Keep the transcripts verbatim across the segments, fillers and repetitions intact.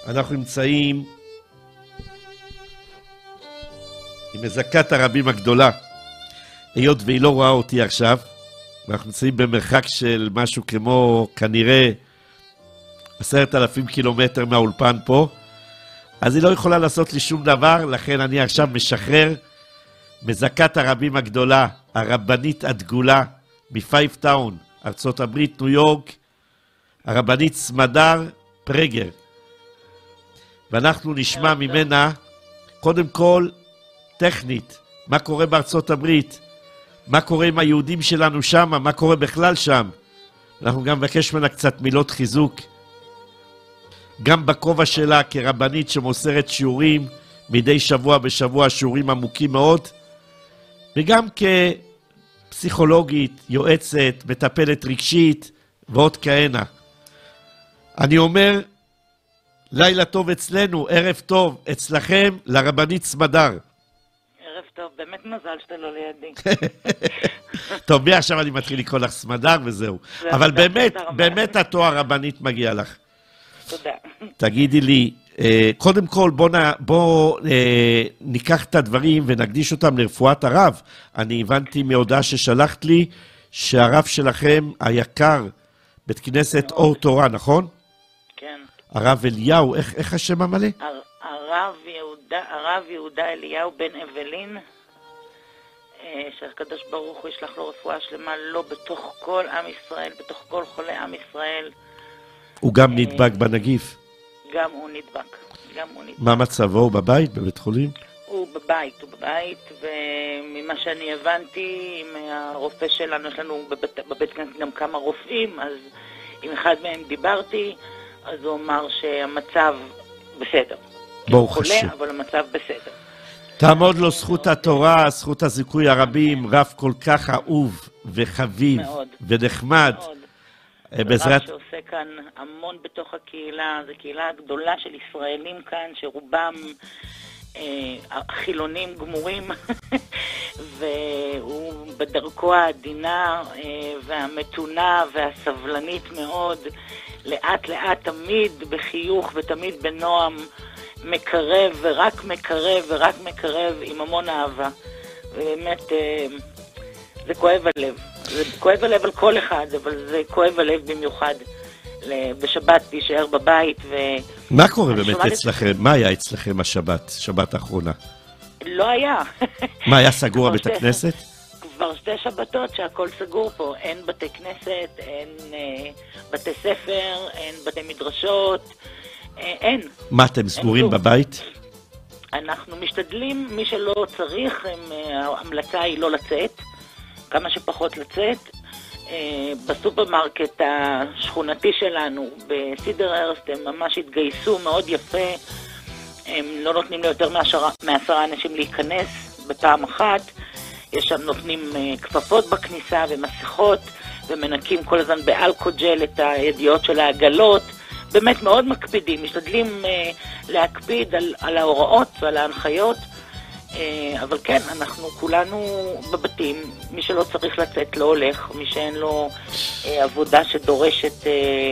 אנחנו נמצאים עם מזכת הרבים הגדולה, היות והיא לא רואה אותי עכשיו, ואנחנו נמצאים במרחק של משהו כמו כנראה עשרת אלפים קילומטר מהאולפן פה, אז היא לא יכולה לעשות לי שום דבר, לכן אני עכשיו משחרר מזכת הרבים הגדולה, הרבנית הדגולה מפייפטאון, ארצות הברית, ניו יורק, הרבנית סמדר פרגר. ואנחנו נשמע ממנה, קודם כל, טכנית, מה קורה בארצות הברית, מה קורה עם היהודים שלנו שם, מה קורה בכלל שם. אנחנו גם מבקש ממנה קצת מילות חיזוק, גם בכובע שלה כרבנית שמוסרת שיעורים מדי שבוע בשבוע, שיעורים עמוקים מאוד, וגם כפסיכולוגית, יועצת, מטפלת רגשית ועוד כהנה. אני אומר, לילה טוב אצלנו, ערב טוב אצלכם, לרבנית סמדר. ערב טוב, באמת מזל שאתה לא לידי. טוב, מעכשיו אני מתחיל לקרוא לך סמדר וזהו. אבל באמת, באמת התואר רבנית מגיע לך. תודה. תגידי לי, קודם כל בוא, בוא ניקח את הדברים ונקדיש אותם לרפואת הרב. אני הבנתי מהודעה ששלחת לי שהרב שלכם היקר, בית כנסת אור תורה, נכון? כן. הרב אליהו, איך, איך השם המלא? הרב יהודה, הרב יהודה אליהו בן אבלין, שהקדוש ברוך הוא ישלח לו רפואה שלמה, לא בתוך כל עם ישראל, בתוך כל חולי עם ישראל. הוא גם נדבק בנגיף? גם הוא נדבק, גם הוא נדבק. מה מצבו? הוא בבית, בבית חולים? הוא בבית, הוא בבית, וממה שאני הבנתי, עם הרופא שלנו, יש לנו בבית, בבית כנסת גם כמה רופאים, אז עם אחד מהם דיברתי, אז הוא אמר שהמצב בסדר. ברוך השם. השם. אבל המצב בסדר. תעמוד לו זכות התורה, זכות הזיכוי הרבים, רב כל כך אהוב וחביב מאוד, ונחמד. מאוד. בעזרת... רב שעושה כאן המון בתוך הקהילה, זו קהילה גדולה של ישראלים כאן, שרובם אה, חילונים גמורים, והוא בדרכו העדינה אה, והמתונה והסבלנית מאוד, לאט לאט תמיד בחיוך ותמיד בנועם, מקרב ורק מקרב ורק מקרב עם המון אהבה. ובאמת אה, זה כואב הלב. זה כואב הלב על כל אחד, אבל זה כואב הלב במיוחד בשבת להישאר בבית. ו... מה קורה באמת אצלכם? מה היה אצלכם השבת, שבת האחרונה? לא היה. מה, היה סגור בית הכנסת? כבר שתי שבתות שהכל סגור פה. אין בתי כנסת, אין אה, בתי ספר, אין בתי מדרשות, אה, אין. מה, אתם סגורים בבית? אנחנו משתדלים, מי שלא צריך, הם, ההמלצה היא לא לצאת. כמה שפחות לצאת. בסופרמרקט השכונתי שלנו, בסידר הרסט, הם ממש התגייסו מאוד יפה. הם לא נותנים ליותר מעשרה אנשים להיכנס בפעם אחת. יש שם נותנים כפפות בכניסה ומסכות, ומנקים כל הזמן באלכוג'ל את הידיעות של העגלות. באמת מאוד מקפידים, משתדלים להקפיד על, על ההוראות ועל ההנחיות. אבל כן, אנחנו כולנו בבתים, מי שלא צריך לצאת לא הולך, מי שאין לו עבודה שדורשת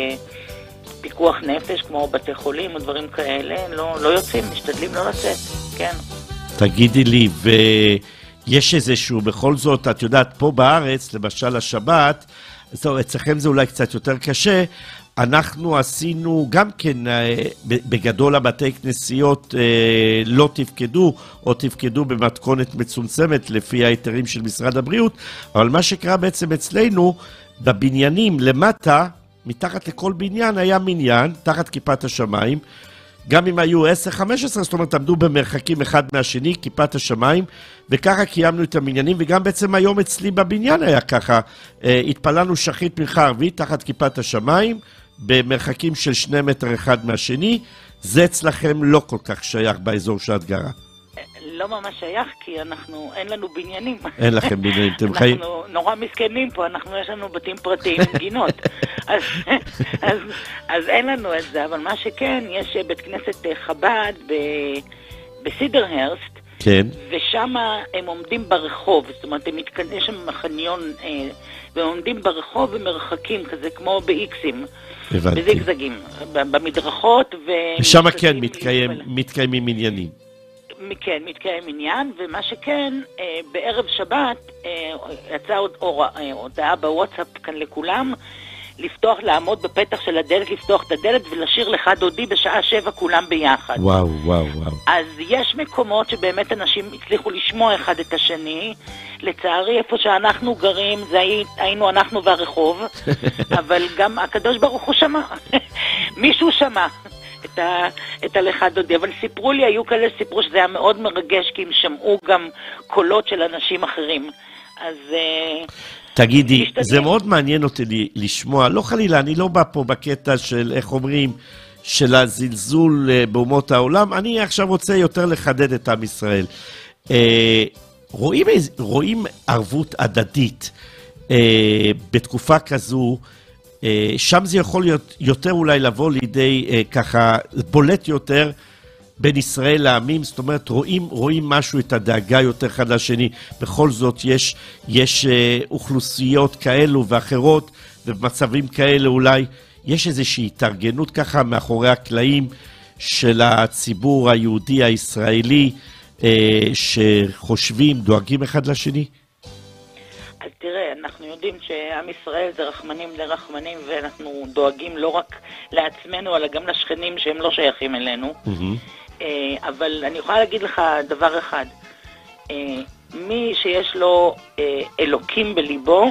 פיקוח נפש, כמו בתי חולים או דברים כאלה, לא, לא יוצאים, משתדלים לא לצאת, כן. תגידי לי, ויש איזשהו, בכל זאת, את יודעת, פה בארץ, למשל השבת, זו, אצלכם זה אולי קצת יותר קשה, אנחנו עשינו גם כן, בגדול הבתי כנסיות לא תפקדו, או תפקדו במתכונת מצומצמת לפי ההיתרים של משרד הבריאות, אבל מה שקרה בעצם אצלנו, בבניינים למטה, מתחת לכל בניין היה מניין, תחת כיפת השמיים, גם אם היו עשר חמש עשרה, זאת אומרת, עמדו במרחקים אחד מהשני, כיפת השמיים, וככה קיימנו את המניינים, וגם בעצם היום אצלי בבניין היה ככה, התפללנו שחית מנחה ערבית תחת כיפת השמיים, במרחקים של שני מטר אחד מהשני, זה אצלכם לא כל כך שייך באזור שאת גרה. לא ממש שייך, כי אנחנו, אין לנו בניינים. אין לכם בניינים, אתם חיים... אנחנו נורא מסכנים פה, אנחנו יש לנו בתים פרטיים עם גינות. אז, אז, אז אין לנו את זה, אבל מה שכן, יש בית כנסת חב"ד בסידר הרסט, כן. ושם הם עומדים ברחוב, זאת אומרת, הם מתכנס, יש שם חניון, אה, והם עומדים ברחוב ומרחקים, כזה כמו באיקסים. הבנתי. בזיגזגים, במדרכות. ושם כן מתקיים, מתקיימים עניינים. כן, מתקיים עניין, ומה שכן, אה, בערב שבת אה, יצאה עוד אה, הודעה בוואטסאפ כאן לכולם, לפתוח, לעמוד בפתח של הדלת, לפתוח את הדלת ולשיר לך דודי בשעה שבע כולם ביחד. וואו, וואו, וואו. אז יש מקומות שבאמת אנשים הצליחו לשמוע אחד את השני. לצערי, איפה שאנחנו גרים, זה הי, היינו אנחנו והרחוב, אבל גם הקדוש ברוך הוא שמע. מישהו שמע את, ה, את הלך דודי, אבל סיפרו לי, היו כאלה סיפרו שזה היה מאוד מרגש, כי הם שמעו גם קולות של אנשים אחרים. אז... תגידי, זה מאוד מעניין אותי לשמוע, לא חלילה, אני לא בא פה בקטע של, איך אומרים, של הזלזול באומות העולם, אני עכשיו רוצה יותר לחדד את עם ישראל. רואים, רואים ערבות הדדית בתקופה כזו, שם זה יכול להיות יותר אולי לבוא לידי ככה, בולט יותר, בין ישראל לעמים, זאת אומרת, רואים, רואים משהו, את הדאגה יותר אחד לשני. בכל זאת, יש, יש אה, אוכלוסיות כאלו ואחרות, ובמצבים כאלה אולי, יש איזושהי התארגנות ככה מאחורי הקלעים של הציבור היהודי הישראלי, אה, שחושבים, דואגים אחד לשני? אז תראה, אנחנו יודעים שעם ישראל זה רחמנים לרחמנים, ואנחנו דואגים לא רק לעצמנו, אלא גם לשכנים שהם לא שייכים אלינו. Mm-hmm. אבל אני יכולה להגיד לך דבר אחד, מי שיש לו אלוקים בליבו,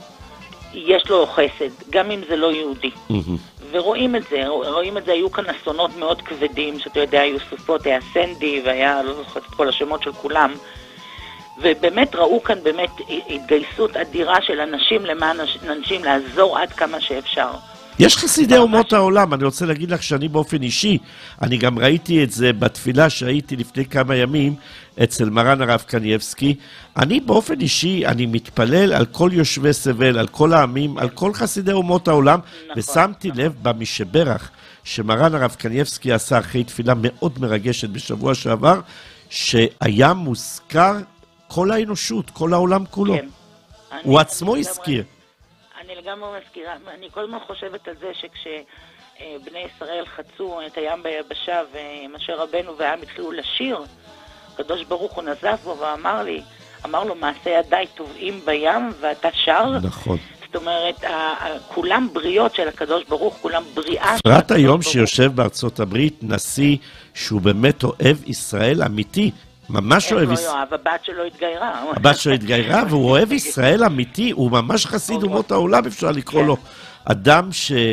יש לו חסד, גם אם זה לא יהודי. ורואים את זה, רואים את זה, היו כאן אסונות מאוד כבדים, שאתה יודע, היו סופות, היה סנדי, והיה, לא זוכרת את כל השמות של כולם, ובאמת ראו כאן באמת התגייסות אדירה של אנשים למען אנשים, לעזור עד כמה שאפשר. יש חסידי אומות העולם, אני רוצה להגיד לך שאני באופן אישי, אני גם ראיתי את זה בתפילה שהייתי לפני כמה ימים אצל מרן הרב קנייבסקי, אני באופן אישי, אני מתפלל על כל יושבי סבל, על כל העמים, על כל חסידי אומות העולם, נכון, ושמתי נכון. לב במשברך שמרן הרב קנייבסקי עשה אחרי תפילה מאוד מרגשת בשבוע שעבר, שהיה מוזכר כל האנושות, כל העולם כולו. כן. הוא עצמו הזכיר. אני לגמרי מזכירה, אני כל הזמן חושבת על זה שכשבני ישראל חצו את הים ביבשה ומשה רבנו והעם התחילו לשיר, הקדוש ברוך הוא נזף בו ואמר לי, אמר לו מעשה ידיי טובעים בים ואתה שר. נכון. זאת אומרת, כולם בריות של הקדוש ברוך, כולם בריאה. פרט היום שיושב בארצות הברית נשיא שהוא באמת אוהב ישראל אמיתי, ממש אוהב ישראל. הבת שלו התגיירה. הבת שלו התגיירה, והוא אוהב ישראל אמיתי, הוא ממש חסיד אומות העולם, אפשר לקרוא לו. אדם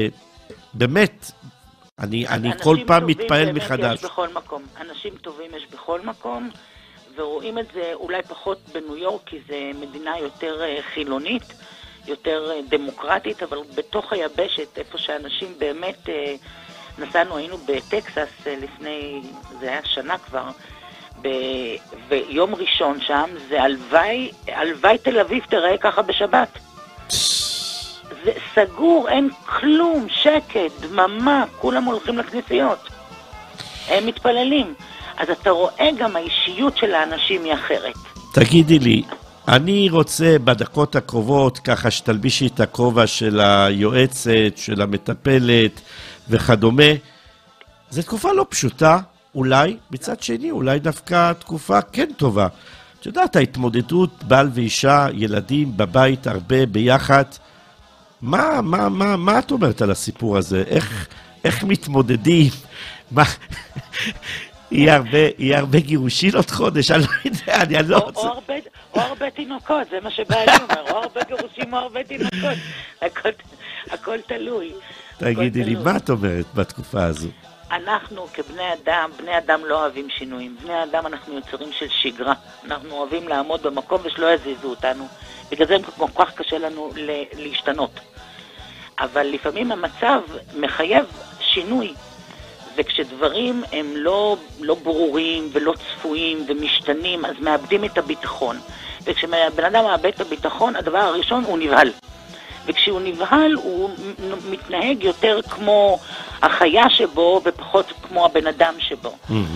שבאמת, אני כל פעם מתפעל מחדש. יש בכל מקום. אנשים טובים יש בכל מקום, ורואים את זה אולי פחות בניו יורק, כי זה מדינה יותר חילונית, יותר דמוקרטית, אבל בתוך היבשת, איפה שאנשים באמת, נסענו, היינו בטקסס לפני, זה היה שנה כבר, ביום ראשון שם, זה הלוואי, הלוואי תל אביב תראה ככה בשבת. זה סגור, אין כלום, שקט, דממה, כולם הולכים לכנסיות. הם מתפללים. אז אתה רואה גם האישיות של האנשים היא אחרת. תגידי לי, אני רוצה בדקות הקרובות, ככה שתלבישי את הכובע של היועצת, של המטפלת וכדומה. זו תקופה לא פשוטה. אולי, מצד שני, אולי דווקא תקופה כן טובה. את יודעת, ההתמודדות, בעל ואישה, ילדים בבית הרבה ביחד, מה, מה, מה, מה את אומרת על הסיפור הזה? איך, איך מתמודדים? מה, יהיה הרבה, יהיה הרבה גירושין עוד חודש, אני לא יודע, אני לא רוצה. או הרבה, או הרבה תינוקות, זה מה שבעלי אומר, או הרבה גירושים או הרבה תינוקות. הכל, הכל תלוי. תגידי לי, מה את אומרת בתקופה הזו? אנחנו כבני אדם, בני אדם לא אוהבים שינויים. בני אדם אנחנו יוצרים של שגרה. אנחנו אוהבים לעמוד במקום ושלא יזיזו אותנו. בגלל זה כל כך קשה לנו להשתנות. אבל לפעמים המצב מחייב שינוי. וכשדברים הם לא, לא ברורים ולא צפויים ומשתנים, אז מאבדים את הביטחון. וכשבן אדם מאבד את הביטחון, הדבר הראשון הוא נבהל. וכשהוא נבהל, הוא מתנהג יותר כמו החיה שבו ופחות כמו הבן אדם שבו. Mm-hmm. אז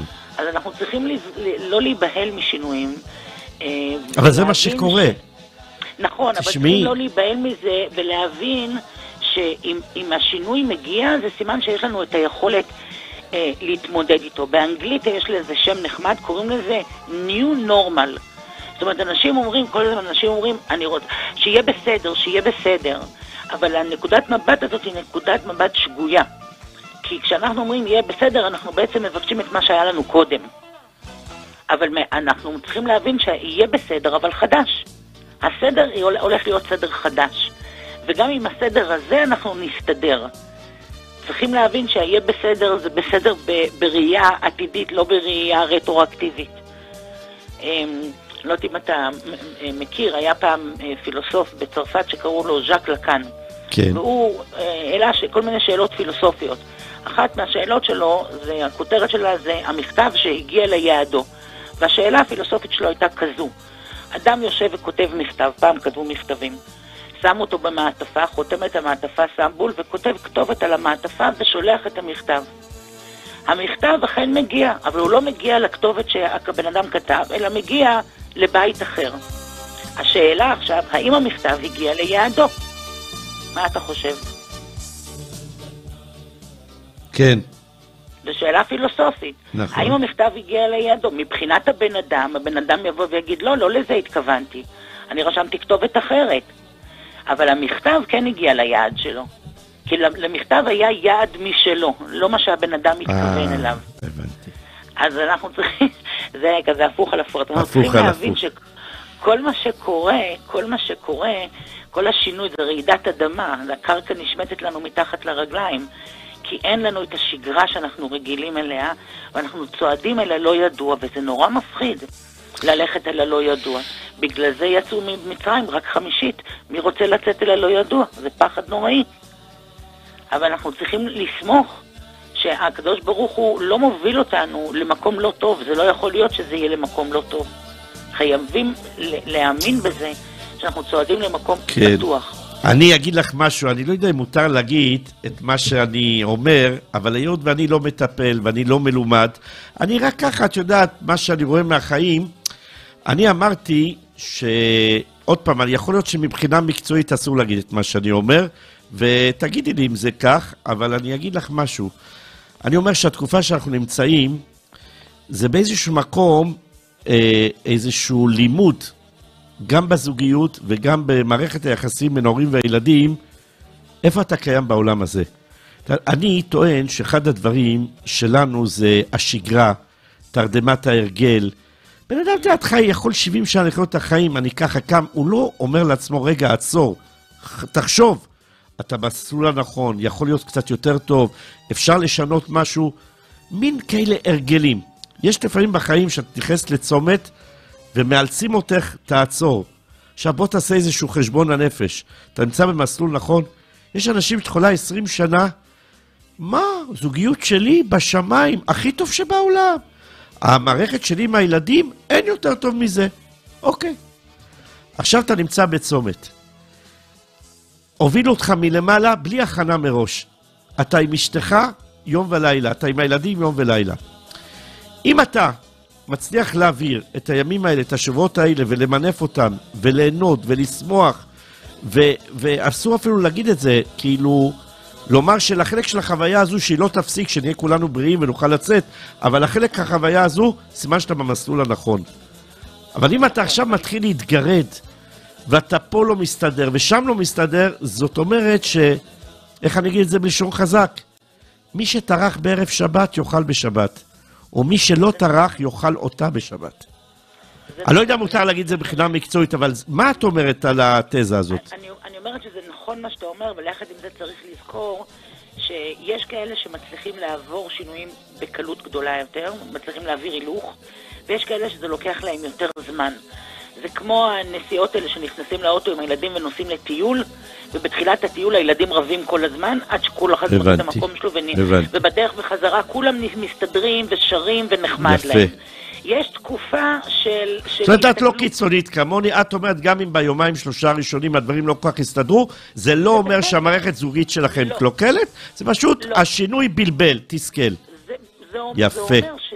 אז אנחנו צריכים לא להיבהל משינויים. אבל זה מה שקורה. נכון, אבל צריכים לא להיבהל מזה ולהבין שאם השינוי מגיע, זה סימן שיש לנו את היכולת להתמודד איתו. באנגלית יש לזה שם נחמד, קוראים לזה New Normal. זאת אומרת, אנשים אומרים, כל הזמן אנשים אומרים, אני רוצה, שיהיה בסדר, שיהיה בסדר. אבל הנקודת מבט הזאת היא נקודת מבט שגויה. כי כשאנחנו אומרים יהיה בסדר, אנחנו בעצם מבקשים את מה שהיה לנו קודם. אבל אנחנו צריכים להבין שיהיה בסדר, אבל חדש. הסדר הולך להיות סדר חדש. וגם עם הסדר הזה אנחנו נסתדר. צריכים להבין שיהיה בסדר, זה בסדר בראייה עתידית, לא בראייה רטרואקטיבית. לא יודעת אם אתה מכיר, היה פעם פילוסוף בצרפת שקראו לו ז'אק לקאן. כן. והוא העלה כל מיני שאלות פילוסופיות. אחת מהשאלות שלו, זה, הכותרת שלה זה המכתב שהגיע ליעדו. והשאלה הפילוסופית שלו הייתה כזו. אדם יושב וכותב מכתב, פעם כתבו מכתבים. שם אותו במעטפה, חותם את המעטפה, שם בול וכותב כתובת על המעטפה ושולח את המכתב. המכתב אכן מגיע, אבל הוא לא מגיע לכתובת שהבן אדם כתב, אלא מגיע לבית אחר. השאלה עכשיו, האם המכתב הגיע ליעדו? מה אתה חושב? כן. זו שאלה פילוסופית. נכון. האם המכתב הגיע ליעדו? מבחינת הבן אדם, הבן אדם יבוא ויגיד, לא, לא לזה התכוונתי. אני רשמתי כתובת אחרת. אבל המכתב כן הגיע ליעד שלו. כי למכתב היה יעד משלו, לא מה שהבן אדם מתכוון אליו. הבנתי. אז אנחנו צריכים, זה כזה הפוך על הפוך. אנחנו צריכים להבין שכל מה שקורה, כל מה שקורה, כל השינוי זה רעידת אדמה, הקרקע נשמטת לנו מתחת לרגליים, כי אין לנו את השגרה שאנחנו רגילים אליה, ואנחנו צועדים אל הלא ידוע, וזה נורא מפחיד ללכת אל הלא ידוע. בגלל זה יצאו ממצרים רק חמישית. מי רוצה לצאת אל הלא ידוע? זה פחד נוראי. אבל אנחנו צריכים לסמוך שהקדוש ברוך הוא לא מוביל אותנו למקום לא טוב. זה לא יכול להיות שזה יהיה למקום לא טוב. חייבים להאמין בזה שאנחנו צועדים למקום כן. פתוח. אני אגיד לך משהו, אני לא יודע אם מותר להגיד את מה שאני אומר, אבל היות ואני לא מטפל ואני לא מלומד, אני רק ככה, את יודעת, מה שאני רואה מהחיים, אני אמרתי שעוד פעם, אני יכול להיות שמבחינה מקצועית אסור להגיד את מה שאני אומר, ותגידי לי אם זה כך, אבל אני אגיד לך משהו. אני אומר שהתקופה שאנחנו נמצאים, זה באיזשהו מקום, אה, איזשהו לימוד, גם בזוגיות וגם במערכת היחסים בין ההורים והילדים, איפה אתה קיים בעולם הזה? אני טוען שאחד הדברים שלנו זה השגרה, תרדמת ההרגל. בן אדם תיאת חי יכול שבעים שנה לחיות את החיים, אני ככה קם, הוא לא אומר לעצמו, רגע, עצור, תחשוב, אתה במסלול הנכון, יכול להיות קצת יותר טוב, אפשר לשנות משהו, מין כאלה הרגלים. יש לפעמים בחיים שאת נכנסת לצומת, ומאלצים אותך, תעצור. עכשיו בוא תעשה איזשהו חשבון הנפש. אתה נמצא במסלול נכון? יש אנשים שתחולה עשרים שנה, מה? זוגיות שלי בשמיים, הכי טוב שבעולם. המערכת שלי עם הילדים, אין יותר טוב מזה. אוקיי. עכשיו אתה נמצא בצומת. הובילו אותך מלמעלה בלי הכנה מראש. אתה עם אשתך יום ולילה, אתה עם הילדים יום ולילה. אם אתה מצליח להעביר את הימים האלה, את השבועות האלה, ולמנף אותם, וליהנות, ולשמוח, ו- ואסור אפילו להגיד את זה, כאילו, לומר שלחלק של החוויה הזו, שהיא לא תפסיק, שנהיה כולנו בריאים ונוכל לצאת, אבל החלק החוויה הזו, סימן שאתה במסלול הנכון. אבל אם אתה עכשיו מתחיל להתגרד, ואתה פה לא מסתדר, ושם לא מסתדר, זאת אומרת ש... איך אני אגיד את זה בלשון חזק? מי שטרח בערב שבת, יאכל בשבת. או מי שלא טרח יאכל אותה בשבת. אני לא יודע מותר להגיד את זה מבחינה מקצועית, אבל מה את אומרת על התזה הזאת? אני, אני אומרת שזה נכון מה שאתה אומר, אבל יחד עם זה צריך לזכור שיש כאלה שמצליחים לעבור שינויים בקלות גדולה יותר, מצליחים להעביר הילוך, ויש כאלה שזה לוקח להם יותר זמן. זה כמו הנסיעות האלה שנכנסים לאוטו עם הילדים ונוסעים לטיול, ובתחילת הטיול הילדים רבים כל הזמן, עד שכל אחד מוצא את המקום שלו, ובדרך בחזרה כולם מסתדרים ושרים ונחמד להם. יש תקופה של... זאת אומרת, את לא קיצונית כמוני, את אומרת גם אם ביומיים שלושה ראשונים הדברים לא כל כך הסתדרו, זה לא אומר שהמערכת זוגית שלכם קלוקלת, זה פשוט השינוי בלבל, תסכל. זה אומר שזה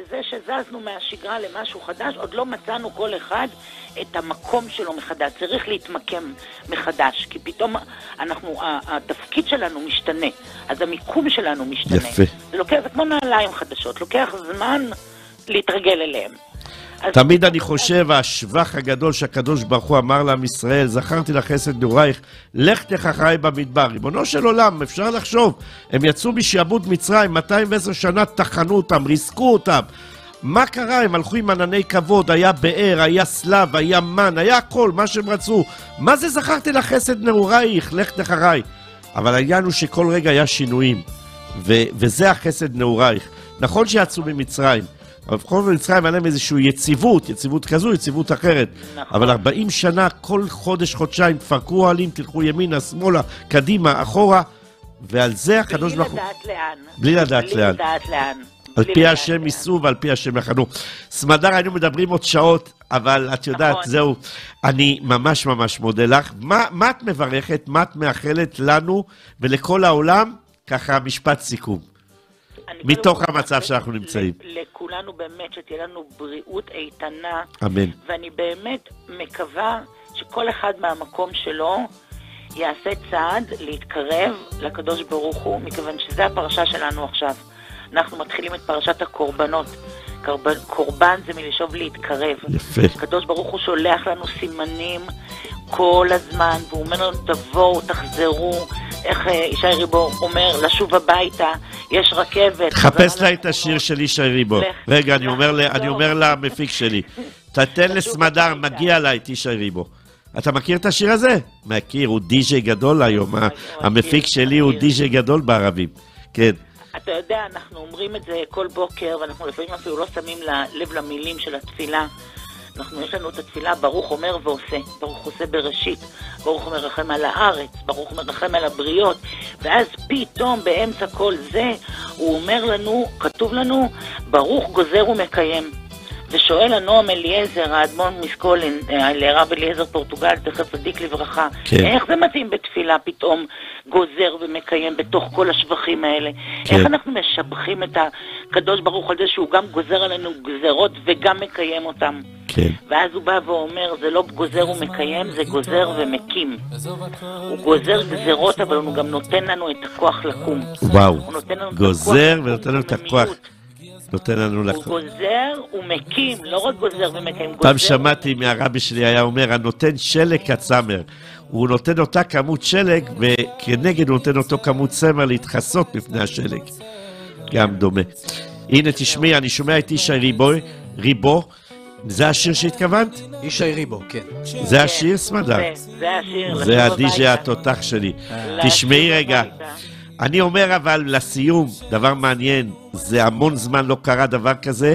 זזנו מהשגרה למשהו חדש, עוד לא מצאנו כל אחד את המקום שלו מחדש. צריך להתמקם מחדש, כי פתאום אנחנו, התפקיד שלנו משתנה, אז המיקום שלנו משתנה. יפה. זה לוקח, זה כמו נעליים חדשות, לוקח זמן להתרגל אליהם. תמיד אני חושב, השבח הגדול שהקדוש ברוך הוא אמר לעם ישראל, זכרתי לך חסד נעורייך, לך תלך אחריי במדבר. ריבונו של עולם, אפשר לחשוב, הם יצאו משעבוד מצרים, מאתיים ועשר שנה טחנו אותם, ריסקו אותם. מה קרה? הם הלכו עם ענני כבוד, היה באר, היה סלב, היה מן, היה הכל, מה שהם רצו. מה זה זכרתי לך חסד נעורייך, לך תלך אחריי? אבל העניין הוא שכל רגע היה שינויים, ו- וזה החסד נעורייך. נכון שיצאו ממצרים, אבל בכל במצרים היה להם איזושהי יציבות, יציבות כזו, יציבות אחרת. נכון. אבל ארבעים שנה, כל חודש, חודשיים, תפרקו אוהלים, תלכו ימינה, שמאלה, קדימה, אחורה, ועל זה הקדוש ברוך הוא... בלי לדעת לאן. בלי לדעת בלי לאן. לדעת לאן. על פי השם ייסעו ועל פי השם יחנו. סמדר, היינו מדברים עוד שעות, אבל את יודעת, נכון. זהו, אני ממש ממש מודה לך. מה, מה את מברכת, מה את מאחלת לנו ולכל העולם? ככה משפט סיכום. מתוך המצב שאנחנו נמצאים. לכולנו באמת שתהיה לנו בריאות איתנה. אמן. ואני באמת מקווה שכל אחד מהמקום שלו יעשה צעד להתקרב לקדוש ברוך הוא, מכיוון שזה הפרשה שלנו עכשיו. אנחנו מתחילים את פרשת הקורבנות. קורבן, קורבן זה מלשוב להתקרב. יפה. הקדוש ברוך הוא שולח לנו סימנים כל הזמן, והוא אומר לנו תבואו, תחזרו. איך ישי ריבו אומר, לשוב הביתה, יש רכבת. חפש לה את השיר של ישי ריבו. רגע, אני אומר, אני אומר למפיק שלי, תתן לסמדר, מגיע לה את ישי ריבו. אתה מכיר את השיר הזה? מכיר, הוא די-ג'יי גדול היום, המפיק שלי הוא די-ג'יי גדול בערבים. כן. אתה יודע, אנחנו אומרים את זה כל בוקר, ואנחנו לפעמים אפילו לא שמים לב למילים של התפילה. אנחנו, יש לנו את התפילה, ברוך אומר ועושה, ברוך עושה בראשית, ברוך אומר רחם על הארץ, ברוך אומר רחם על הבריות, ואז פתאום באמצע כל זה, הוא אומר לנו, כתוב לנו, ברוך גוזר ומקיים. ושואל הנועם אליעזר, האדמון מסקולין, לרב אליעזר פורטוגל, תכף צדיק לברכה, כן. איך זה מתאים בתפילה פתאום גוזר ומקיים בתוך כל השבחים האלה? כן. איך אנחנו משבחים את הקדוש ברוך על זה שהוא גם גוזר עלינו גזרות וגם מקיים אותם? כן. ואז הוא בא ואומר, זה לא גוזר ומקיים, זה גוזר ומקים. הוא גוזר גזרות, אבל הוא גם נותן לנו את הכוח לקום. וואו, גוזר ונותן לנו את הכוח. נותן לנו לקום. הוא גוזר, הוא מקים, לא רק גוזר ומקים. פעם שמעתי מהרבי שלי היה אומר, הנותן שלג כצמר. הוא נותן אותה כמות שלג, וכנגד הוא נותן אותו כמות צמר להתחסות בפני השלג. גם דומה. הנה תשמעי, אני שומע את ישי ריבו, ריבו, זה השיר שהתכוונת? ישי ריבו, כן. זה השיר, סמדר? זה השיר. זה הדי-ג'יי התותח שלי. תשמעי רגע. אני אומר אבל לסיום, דבר מעניין, זה המון זמן לא קרה דבר כזה,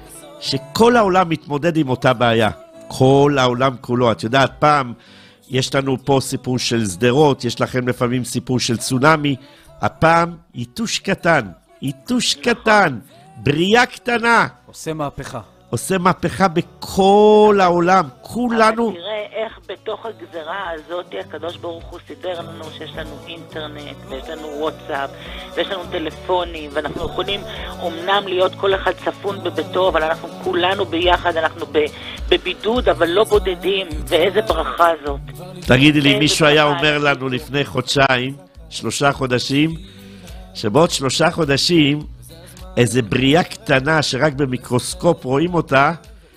שכל העולם מתמודד עם אותה בעיה. כל העולם כולו. את יודעת, פעם יש לנו פה סיפור של סדרות, יש לכם לפעמים סיפור של צונאמי, הפעם איתוש קטן, איתוש קטן, בריאה קטנה. עושה מהפכה. עושה מהפכה בכל העולם, כולנו... אבל תראה איך בתוך הגזרה הזאת הקדוש ברוך הוא סידר לנו שיש לנו אינטרנט, ויש לנו וואטסאפ, ויש לנו טלפונים, ואנחנו יכולים אומנם להיות כל אחד צפון בביתו, אבל אנחנו כולנו ביחד, אנחנו בבידוד, אבל לא בודדים, ואיזה ברכה זאת. תגידי לי, מישהו היה אומר לנו לפני חודשיים, שלושה חודשים, שבעוד שלושה חודשים, איזה בריאה קטנה שרק במיקרוסקופ רואים אותה,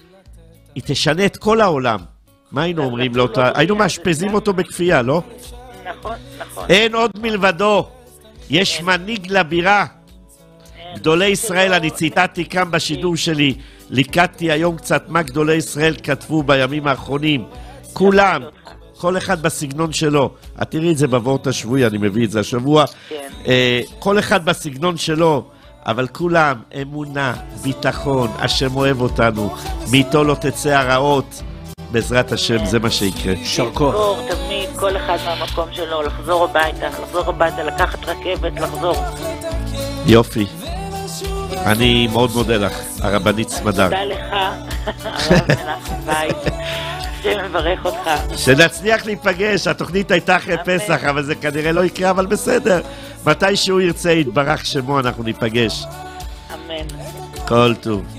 היא תשנה את כל העולם. מה היינו אומרים לו? היינו מאשפזים אותו בכפייה, לא? נכון, נכון. אין עוד מלבדו. יש מנהיג לבירה. גדולי ישראל, אני ציטטתי כאן בשידור שלי, ליקטתי היום קצת מה גדולי ישראל כתבו בימים האחרונים. כולם, כל אחד בסגנון שלו. את תראי את זה בוורט השבועי, אני מביא את זה השבוע. כל אחד בסגנון שלו. אבל כולם, אמונה, ביטחון, השם אוהב אותנו, מאיתו לא תצא הרעות, בעזרת השם, זה מה שיקרה. שרקו. לחזור תמיד, כל אחד מהמקום שלו, לחזור הביתה, לחזור הביתה, לקחת רכבת, לחזור. יופי. אני מאוד מודה לך, הרבנית סמדר. תודה לך, הרב מנחם בית. שמברך אותך. שנצליח להיפגש, התוכנית הייתה אחרי פסח, אבל זה כנראה לא יקרה, אבל בסדר. מתי שהוא ירצה, יתברך שמו, אנחנו ניפגש. אמן. כל טוב.